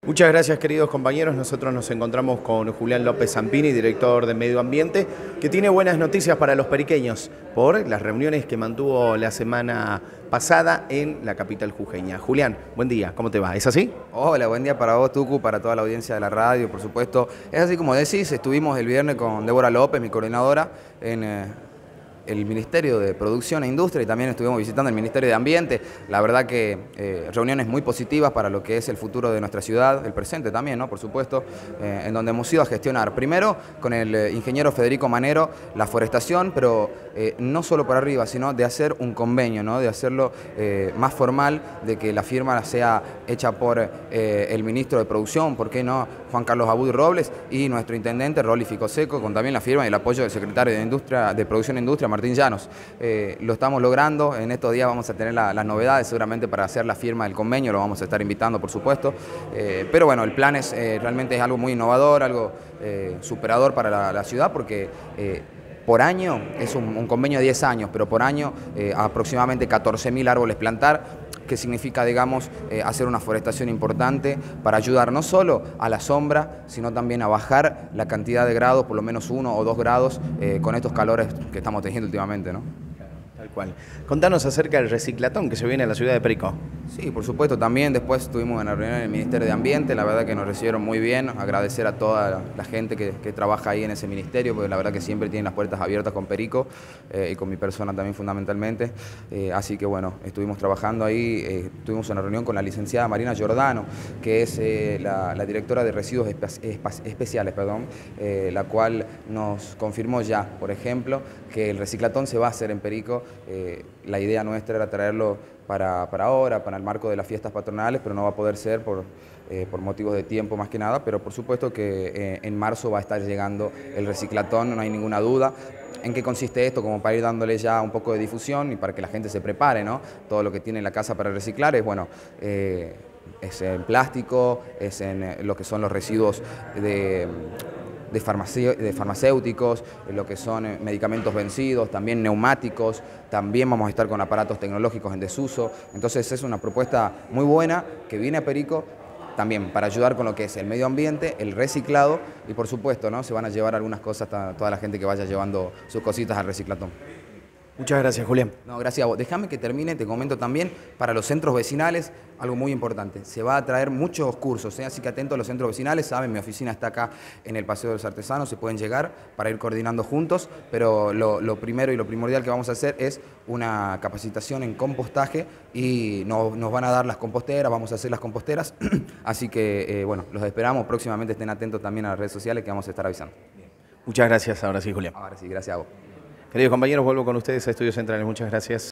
Muchas gracias, queridos compañeros. Nosotros nos encontramos con Julián López Zampini, director de Medio Ambiente, que tiene buenas noticias para los periqueños por las reuniones que mantuvo la semana pasada en la capital jujeña. Julián, buen día, ¿cómo te va? ¿Es así? Hola, buen día para vos, Tucu, para toda la audiencia de la radio, por supuesto. Es así como decís, estuvimos el viernes con Débora López, mi coordinadora, en el Ministerio de Producción e Industria y también estuvimos visitando el Ministerio de Ambiente. La verdad que reuniones muy positivas para lo que es el futuro de nuestra ciudad, el presente también, ¿no? Por supuesto, en donde hemos ido a gestionar primero con el ingeniero Federico Manero la forestación, pero no solo por arriba, sino de hacer un convenio, ¿no? De hacerlo más formal, de que la firma sea hecha por el ministro de Producción, ¿por qué no? Juan Carlos Abud Robles y nuestro intendente Rolly Ficoseco, con también la firma y el apoyo del secretario de Producción e Industria, Martín Llanos. Lo estamos logrando, en estos días vamos a tener las novedades seguramente para hacer la firma del convenio, lo vamos a estar invitando por supuesto, pero bueno, el plan realmente es algo muy innovador, algo superador para la ciudad porque por año es un convenio de 10 años, pero por año aproximadamente 14.000 árboles plantar, que significa, digamos, hacer una forestación importante para ayudar no solo a la sombra, sino también a bajar la cantidad de grados, por lo menos 1 o 2 grados, con estos calores que estamos teniendo últimamente, ¿no? Tal cual. Contanos acerca del reciclatón que se viene a la ciudad de Perico. Sí, por supuesto, también después estuvimos en la reunión en el Ministerio de Ambiente, la verdad que nos recibieron muy bien, agradecer a toda la gente que trabaja ahí en ese ministerio, porque la verdad que siempre tienen las puertas abiertas con Perico y con mi persona también fundamentalmente, así que bueno, estuvimos trabajando ahí, estuvimos en una reunión con la licenciada Marina Giordano, que es la directora de residuos especiales, la cual nos confirmó ya, por ejemplo, que el reciclatón se va a hacer en Perico. La idea nuestra era traerlo para ahora, para el marco de las fiestas patronales, pero no va a poder ser por motivos de tiempo más que nada, pero por supuesto que en marzo va a estar llegando el reciclatón, no hay ninguna duda. ¿En qué consiste esto? Como para ir dándole ya un poco de difusión y para que la gente se prepare, ¿no? Todo lo que tiene en la casa para reciclar es, bueno, es en plástico, es en lo que son los residuos de farmacéuticos, lo que son medicamentos vencidos, también neumáticos, también vamos a estar con aparatos tecnológicos en desuso. Entonces es una propuesta muy buena que viene a Perico también para ayudar con lo que es el medio ambiente, el reciclado y por supuesto, ¿no? Se van a llevar algunas cosas a toda la gente que vaya llevando sus cositas al reciclatón. Muchas gracias, Julián. No, gracias a vos. Déjame que termine, te comento también, para los centros vecinales, algo muy importante. Se va a traer muchos cursos, así que atentos a los centros vecinales, saben, mi oficina está acá en el Paseo de los Artesanos, se pueden llegar para ir coordinando juntos, pero lo primero y lo primordial que vamos a hacer es una capacitación en compostaje y nos van a dar las composteras, vamos a hacer las composteras, así que bueno, los esperamos, próximamente estén atentos también a las redes sociales que vamos a estar avisando. Muchas gracias, ahora sí, Julián. Ahora sí, gracias a vos. Queridos compañeros, vuelvo con ustedes a Estudios Centrales. Muchas gracias.